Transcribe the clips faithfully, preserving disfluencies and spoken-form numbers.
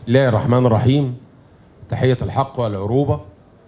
الله الرحمن الرحيم. تحية الحق والعروبة.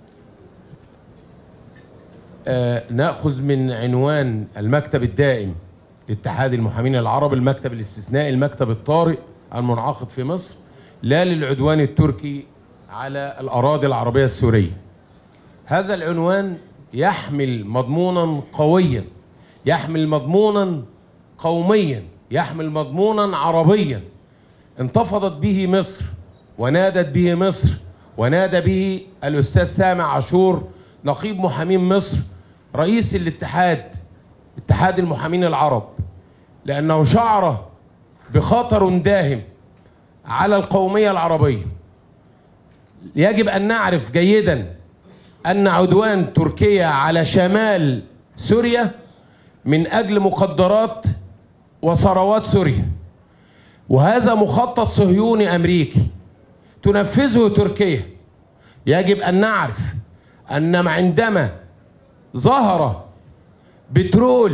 آه نأخذ من عنوان المكتب الدائم لاتحاد المحامين العرب، المكتب الاستثنائي، المكتب الطارئ المنعقد في مصر لا للعدوان التركي على الأراضي العربية السورية. هذا العنوان يحمل مضمونا قويا، يحمل مضمونا قوميا، يحمل مضمونا عربيا انتفضت به مصر ونادت به مصر ونادى به الأستاذ سامع عاشور نقيب محامين مصر رئيس الاتحاد اتحاد المحامين العرب، لأنه شعر بخطر داهم على القومية العربية. يجب أن نعرف جيدا أن عدوان تركيا على شمال سوريا من أجل مقدرات وثروات سوريا، وهذا مخطط صهيوني أمريكي تنفذه تركيا. يجب أن نعرف أن عندما ظهر بترول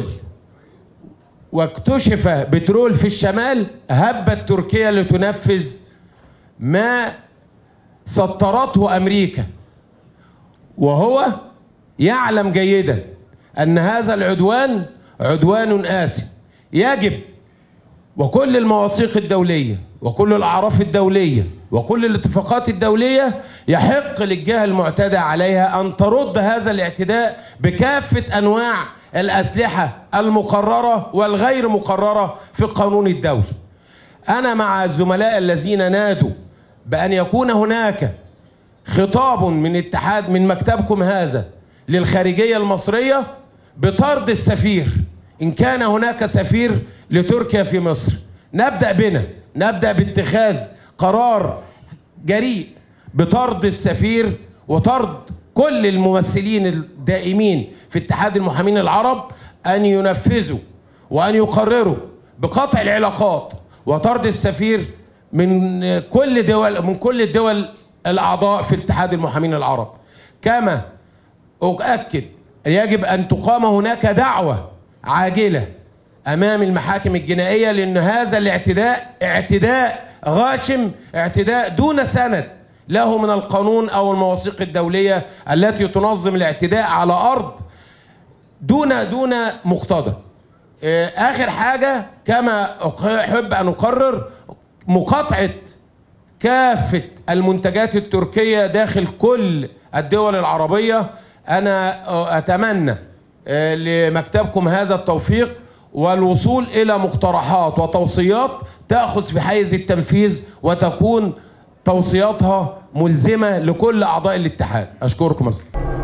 واكتشف بترول في الشمال هبت تركيا لتنفذ ما سطرته أمريكا، وهو يعلم جيدا أن هذا العدوان عدوان آسف. يجب وكل المواثيق الدولية وكل الأعراف الدولية وكل الاتفاقات الدولية يحق للجهة المعتدى عليها أن ترد هذا الاعتداء بكافة أنواع الأسلحة المقررة والغير مقررة في القانون الدولي. أنا مع الزملاء الذين نادوا بأن يكون هناك خطاب من اتحاد من مكتبكم هذا للخارجية المصرية بطرد السفير إن كان هناك سفير لتركيا في مصر. نبدأ بنا نبدأ باتخاذ قرار جريء بطرد السفير وطرد كل الممثلين الدائمين في اتحاد المحامين العرب، أن ينفذوا وأن يقرروا بقطع العلاقات وطرد السفير من كل دول من كل الدول الأعضاء في اتحاد المحامين العرب. كما أؤكد يجب أن تقام هناك دعوة عاجلة أمام المحاكم الجنائية، لأن هذا الاعتداء اعتداء غاشم، اعتداء دون سند له من القانون أو المواثيق الدولية التي تنظم الاعتداء على أرض دون دون مقتضى. آخر حاجة، كما أحب أن أقرر مقاطعة كافة المنتجات التركية داخل كل الدول العربية. أنا أتمنى لمكتبكم هذا التوفيق والوصول إلى مقترحات وتوصيات تأخذ في حيز التنفيذ وتكون توصياتها ملزمة لكل أعضاء الاتحاد. أشكركم.